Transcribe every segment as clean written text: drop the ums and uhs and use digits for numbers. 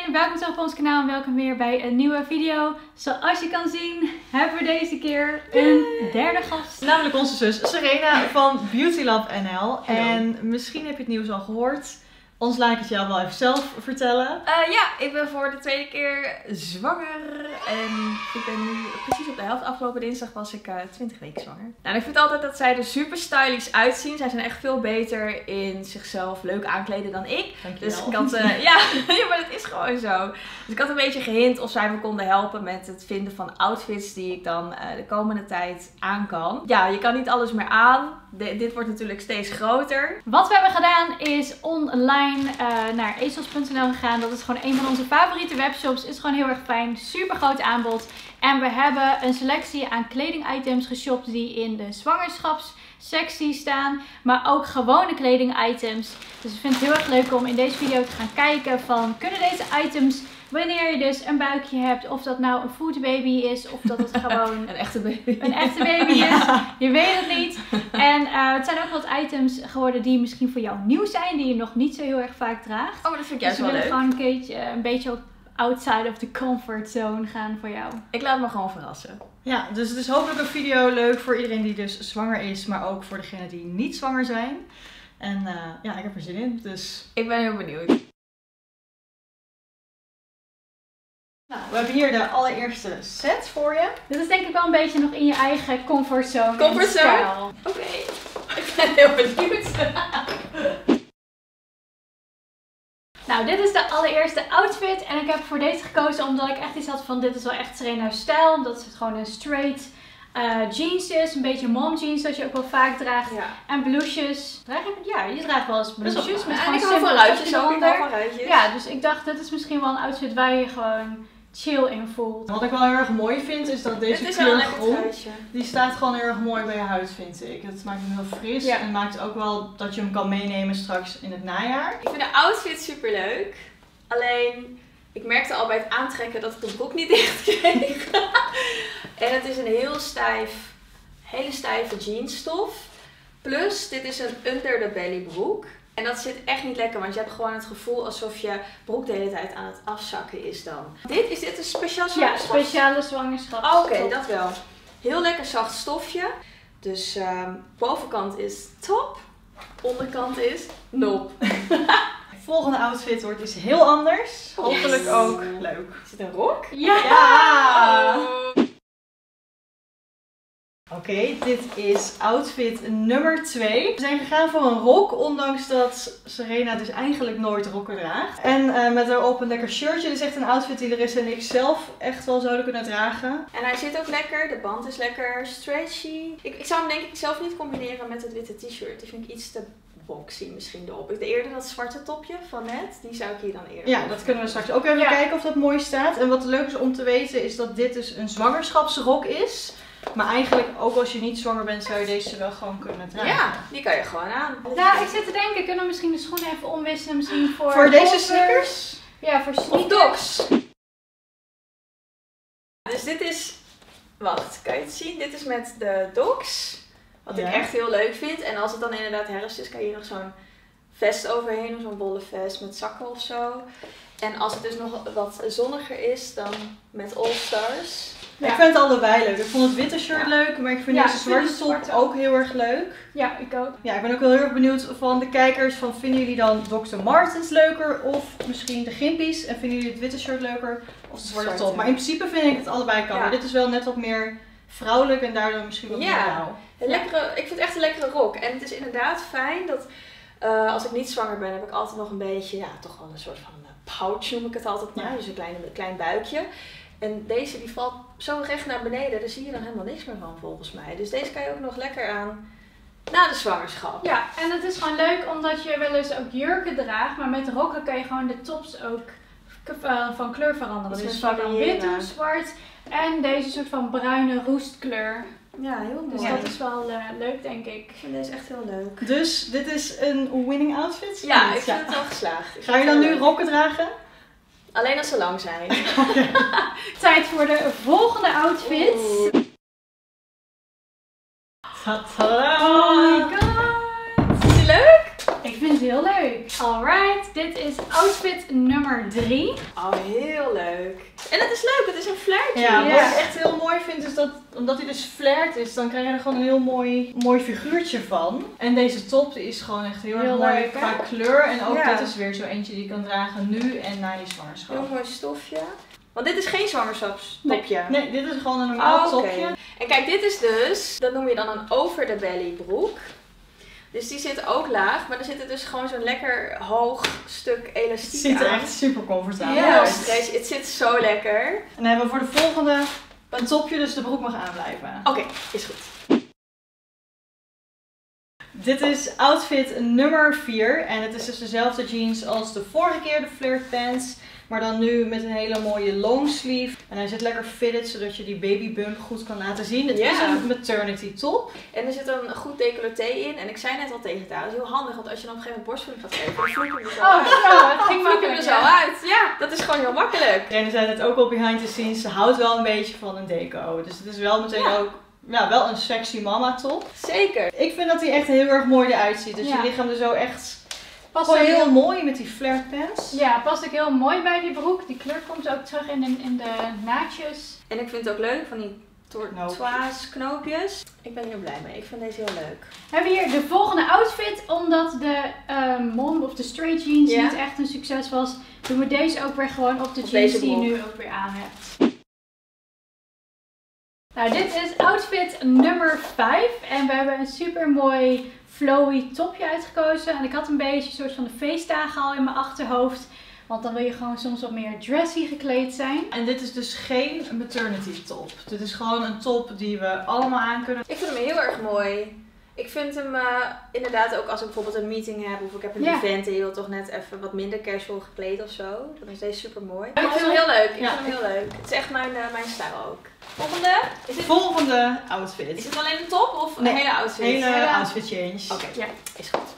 iedereen, welkom terug op ons kanaal en welkom weer bij een nieuwe video. Zoals je kan zien hebben we deze keer een derde gast. Namelijk onze zus Serena van Beauty Lab NL. En misschien heb je het nieuws al gehoord. Ons laat ik het jou wel even zelf vertellen. Ja, ik ben voor de tweede keer zwanger. En ik ben nu precies op de helft. Afgelopen dinsdag was ik 20 weken zwanger. Nou, ik vind altijd dat zij er super stylish uitzien. Zij zijn echt veel beter in zichzelf leuk aankleden dan ik. Dankjewel. Dus ik had, ja, maar dat is gewoon zo. Dus ik had een beetje gehint of zij me konden helpen met het vinden van outfits die ik dan de komende tijd aan kan. Ja, je kan niet alles meer aan. Dit wordt natuurlijk steeds groter. Wat we hebben gedaan is online naar ASOS.nl gegaan. Dat is gewoon een van onze favoriete webshops. Is gewoon heel erg fijn. Super groot aanbod. En we hebben een selectie aan kledingitems geshopt die in de zwangerschapssectie staan. Maar ook gewone kledingitems. Dus ik vind het heel erg leuk om in deze video te gaan kijken van kunnen deze items... Wanneer je dus een buikje hebt, of dat nou een foodbaby is, of dat het gewoon een echte baby, is. Je weet het niet. En het zijn ook wat items geworden die misschien voor jou nieuw zijn, die je nog niet zo heel erg vaak draagt. Oh, maar dat vind ik juist dus wel leuk. we willen gewoon een beetje op outside of the comfort zone gaan voor jou. Ik laat me gewoon verrassen. Ja, dus het is hopelijk een video leuk voor iedereen die dus zwanger is, maar ook voor degenen die niet zwanger zijn. En ja, ik heb er zin in, dus... Ik ben heel benieuwd. Nou, we hebben hier de allereerste set voor je. Dit is denk ik wel een beetje nog in je eigen comfortzone. Comfortzone? Oké. Ik ben heel benieuwd. Nou, dit is de allereerste outfit. En ik heb voor deze gekozen omdat ik echt iets had van dit is wel echt Serena's stijl. Omdat het gewoon een straight jeans is. Een beetje mom jeans dat je ook wel vaak draagt. Ja. En blouses. Draag je het? Ja, je draagt wel eens blouses. Met gewoon ik hou van ruitjes ook. Ja, dus ik dacht dit is misschien wel een outfit waar je gewoon chill in voelt. Wat ik wel heel erg mooi vind is dat deze kleur groen, die staat gewoon heel erg mooi bij je huid, vind ik. Het maakt hem heel fris en maakt ook wel dat je hem kan meenemen straks in het najaar. Ik vind de outfit super leuk. Alleen, ik merkte al bij het aantrekken dat ik de broek niet dicht kreeg. En het is een hele stijve jeansstof. Plus, dit is een under the belly broek. En dat zit echt niet lekker, want je hebt gewoon het gevoel alsof je broek de hele tijd aan het afzakken is dan. Is dit een speciaal zwangerschap? Ja, speciale zwangerschap. Oké, dat wel. Heel lekker zacht stofje. Dus bovenkant is top, onderkant is nop. De volgende outfit wordt dus heel anders. Hopelijk ook leuk. Is het een rok? Ja! Oké, dit is outfit nummer 2. We zijn gegaan voor een rok, ondanks dat Serena dus eigenlijk nooit rokken draagt. En met daarop een lekker shirtje. Dit is echt een outfit die Larissa en ik zelf echt wel zouden kunnen dragen. En hij zit ook lekker, de band is lekker stretchy. Ik zou hem denk ik zelf niet combineren met het witte t-shirt. Die vind ik iets te boxy misschien erop. Ik deed eerder dat zwarte topje van net, die zou ik hier dan eerder Ja, dat kunnen we straks ook even kijken of dat mooi staat. En wat leuk is om te weten is dat dit dus een zwangerschapsrok is. Maar eigenlijk, ook als je niet zwanger bent, zou je deze wel gewoon kunnen dragen. Ja, die kan je gewoon aan. Ja, ik zit te denken, kunnen we misschien de schoenen even omwisselen? Misschien voor deze sneakers? Ja, voor sneakers. Of dogs. Dus dit is, wacht, kan je het zien? Dit is met de dogs. Wat ik echt heel leuk vind. En als het dan inderdaad herfst is, kan je hier nog zo'n vest overheen. Zo'n wollen vest met zakken of zo. En als het dus nog wat zonniger is, dan met All Stars. Ja. Ik vind het allebei leuk. Ik vond het witte shirt leuk, maar ik vind deze zwarte top ook heel erg leuk. Ja, ik ook. Ja, ik ben ook wel heel erg benieuwd van de kijkers. Vinden jullie dan Dr. Martens leuker of misschien de Gimpies? En vinden jullie het witte shirt leuker of de zwarte top? Maar in principe vind ik het allebei kan. Maar dit is wel net wat meer vrouwelijk en daardoor misschien wat meer blauw. Ik vind het echt een lekkere rok. En het is inderdaad fijn dat als ik niet zwanger ben, heb ik altijd nog een beetje, toch wel een soort van pouch noem ik het altijd maar. Dus een klein buikje. En deze die valt zo recht naar beneden, daar zie je dan helemaal niks meer van volgens mij. Dus deze kan je ook nog lekker aan na de zwangerschap. Ja, en het is gewoon leuk omdat je wel eens ook jurken draagt, maar met rokken kan je gewoon de tops ook van kleur veranderen. Dus vaak dan wit of zwart en deze soort van bruine roestkleur. Ja, heel mooi. Dus dat is wel leuk denk ik. Ik vind deze echt heel leuk. Dus dit is een winning outfit? Ja, ik vind het wel geslaagd. Ga je dan nu rokken dragen? Alleen als ze lang zijn. Tijd voor de volgende outfit. Tadaa! Oh my god! Is die leuk? Ik vind het heel leuk. Alright, dit is outfit nummer 3. Oh, heel leuk. En het is leuk, het is een flairtje. Ja, wat ik echt heel mooi vind is dat, omdat hij dus flared is, dan krijg je er gewoon een heel mooi figuurtje van. En deze top die is gewoon echt heel erg mooi leuk, qua kleur. En ook dit is weer zo eentje die je kan dragen nu en na je zwangerschap. Heel mooi stofje. Want dit is geen zwangerschapstopje. Nee, dit is gewoon een normaal topje. En kijk, dit is dus, dat noem je dan een over the belly broek. Dus die zit ook laag, maar er zit dus gewoon zo'n lekker hoog stuk elastiek Het ziet er aan. echt super comfortabel Heel uit. stretch, het zit zo lekker. En dan hebben we voor de volgende een topje, dus de broek mag aanblijven. Oké, is goed. Dit is outfit nummer 4 en het is dus dezelfde jeans als de vorige keer, de flared pants. Maar dan nu met een hele mooie long sleeve. En hij zit lekker fitted, zodat je die baby bump goed kan laten zien. Het is een maternity top. En er zit een goed decolleté in. En ik zei net al tegen haar, dat is heel handig. Want als je dan op een gegeven moment borstvoeding gaat geven, dan vloek je er zo uit. Zo, het ging Vloek je makkelijk. er zo uit. Ja, dat is gewoon heel makkelijk. Iedereen zei het ook al behind the scenes. Ze houdt wel een beetje van een deco. Dus het is wel meteen ook wel een sexy mama top. Zeker. Ik vind dat hij echt heel erg mooi eruit ziet. Dus je lichaam er zo echt Past gewoon ook heel mooi met die flared pants. Ja, past ook heel mooi bij die broek. Die kleur komt ook terug in de naadjes. En ik vind het ook leuk van die tortoise knoopjes. Ik ben hier blij mee. Ik vind deze heel leuk. We hebben hier de volgende outfit. Omdat de mom of de straight jeans niet echt een succes was, doen we deze ook weer gewoon op de jeans die je nu ook weer aan hebt. Nou, dit is outfit nummer 5. En we hebben een super mooi flowy topje uitgekozen. En ik had een beetje een soort van de feestdagen al in mijn achterhoofd. Want dan wil je gewoon soms wat meer dressy gekleed zijn. En dit is dus geen maternity top. Dit is gewoon een top die we allemaal aan kunnen. Ik vind hem heel erg mooi. Ik vind hem inderdaad ook als ik bijvoorbeeld een meeting heb of ik heb een event en je wil toch net even wat minder casual gekleed of zo. Dan is deze super mooi. Ik vind hem heel leuk. Ik vind hem heel leuk. Het is echt mijn stijl ook. Volgende? Volgende outfit. Is het alleen een top of een hele outfit? Hele outfit change. Oké, is goed.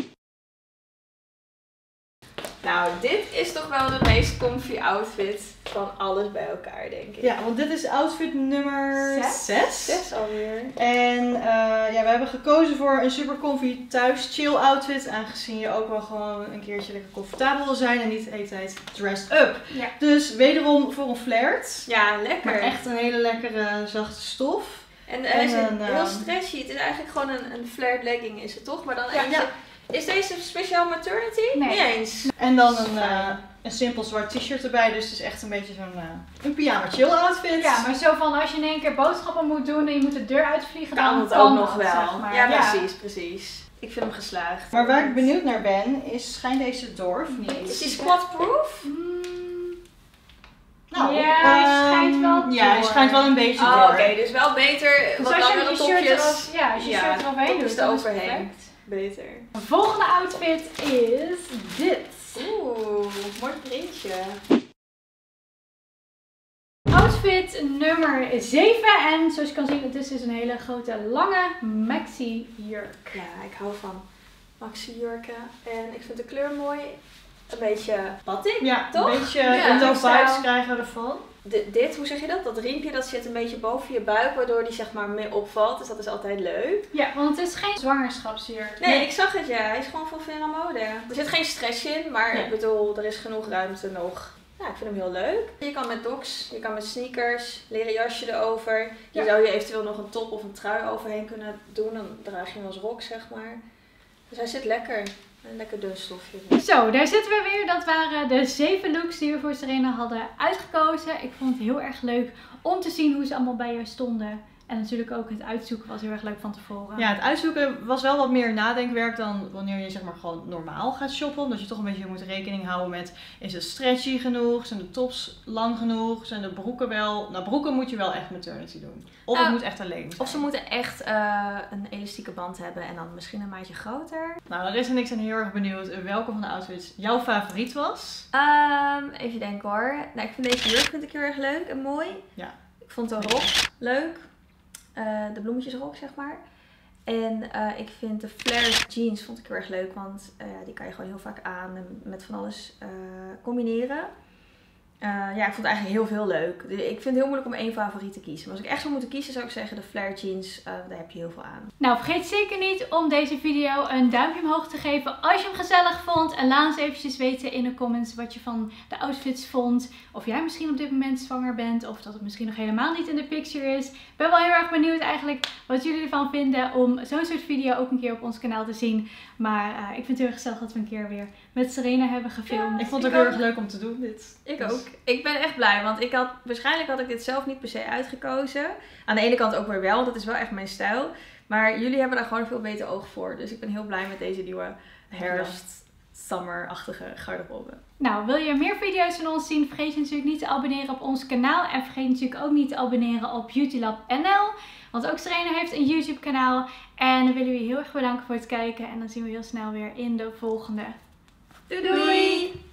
Nou, dit is toch wel de meest comfy outfit van alles bij elkaar, denk ik. Ja, want dit is outfit nummer 6. 6 alweer. En we hebben gekozen voor een super comfy thuis chill outfit. Aangezien je ook wel gewoon een keertje lekker comfortabel wil zijn en niet de hele tijd dressed up. Ja. Dus wederom voor een flared. Ja, lekker. Maar echt een hele lekkere zachte stof. En hij is heel stretchy. Het is eigenlijk gewoon een flared legging is het toch? Maar dan eentje... Is deze speciaal maternity? Nee. Niet eens. En dan een simpel zwart t-shirt erbij. Dus het is echt een beetje zo'n een pyjama chill outfit. Ja, maar zo van als je in één keer boodschappen moet doen en je moet de deur uitvliegen, kan dan het kan ook nog dat, wel. zeg maar. Ja, precies. Ik vind hem geslaagd. Maar waar ik benieuwd naar ben, is schijnt deze door of niet? Is die squat-proof? Nou, hij schijnt wel door. Ja, hij schijnt wel een beetje door. Oké, dus wel beter Dus wat als je langere je shirt topjes. als je shirt eroverheen doet, is dan er is het overheen. perfect. Beter. De volgende outfit is dit. Oeh, mooi printje. Outfit nummer 7 en zoals je kan zien, het is dus een hele grote lange maxi jurk. Ja, ik hou van maxi jurken en ik vind de kleur mooi. Een beetje batik, Ja, toch? een beetje Indo vibes krijgen we ervan. Dit, hoe zeg je dat? Dat riempje dat zit een beetje boven je buik, waardoor die zeg maar meer opvalt. Dus dat is altijd leuk. Ja, want het is geen zwangerschapsjurk. Nee, ik zag het ja. Hij is gewoon van Vera Mode. Er zit geen stress in, maar ik bedoel, er is genoeg ruimte nog. Ja, ik vind hem heel leuk. Je kan met docs, je kan met sneakers, leren jasje erover. Je zou hier eventueel nog een top of een trui overheen kunnen doen. Dan draag je hem als rok, zeg maar. Dus hij zit lekker. Een lekker dun stofje. Zo, daar zitten we weer. Dat waren de 7 looks die we voor Serena hadden uitgekozen. Ik vond het heel erg leuk om te zien hoe ze allemaal bij je stonden. En natuurlijk ook het uitzoeken was heel erg leuk van tevoren. Ja, het uitzoeken was wel wat meer nadenkwerk dan wanneer je zeg maar gewoon normaal gaat shoppen. Omdat je toch een beetje moet rekening houden met, is het stretchy genoeg? Zijn de tops lang genoeg? Zijn de broeken wel... Nou, broeken moet je wel echt maternity doen. Of het moet echt alleen zijn. Of ze moeten echt een elastieke band hebben en dan misschien een maatje groter. Nou, Larissa en ik zijn heel erg benieuwd welke van de outfits jouw favoriet was. Even denken hoor. Nou, ik vind deze jurk vind ik heel erg leuk en mooi. Ja. Ik vond de rok leuk. De bloemetjesrok, zeg maar. En ik vind de flared jeans vond ik heel erg leuk, want die kan je gewoon heel vaak aan en met van alles combineren. Ja, ik vond eigenlijk heel veel leuk. Ik vind het heel moeilijk om één favoriet te kiezen. Maar als ik echt zou moeten kiezen, zou ik zeggen de flare jeans. Daar heb je heel veel aan. Nou, vergeet zeker niet om deze video een duimpje omhoog te geven als je hem gezellig vond. En laat ons eventjes weten in de comments wat je van de outfits vond. Of jij misschien op dit moment zwanger bent. Of dat het misschien nog helemaal niet in de picture is. Ik ben wel heel erg benieuwd eigenlijk wat jullie ervan vinden om zo'n soort video ook een keer op ons kanaal te zien. Maar ik vind het heel erg gezellig dat we een keer weer met Serena hebben gefilmd. Ja, ik vond het ook heel erg leuk om te doen dit. Ik ook. Ik ben echt blij, want waarschijnlijk had ik dit zelf niet per se uitgekozen. Aan de ene kant ook weer wel, want het is wel echt mijn stijl. Maar jullie hebben daar gewoon veel beter oog voor. Dus ik ben heel blij met deze nieuwe herfst-summer-achtige garderobe. Nou, wil je meer video's van ons zien? Vergeet je natuurlijk niet te abonneren op ons kanaal. En vergeet natuurlijk ook niet te abonneren op Beautylab NL. Want ook Serena heeft een YouTube kanaal. En dan willen we je heel erg bedanken voor het kijken. En dan zien we heel snel weer in de volgende. Doei doei!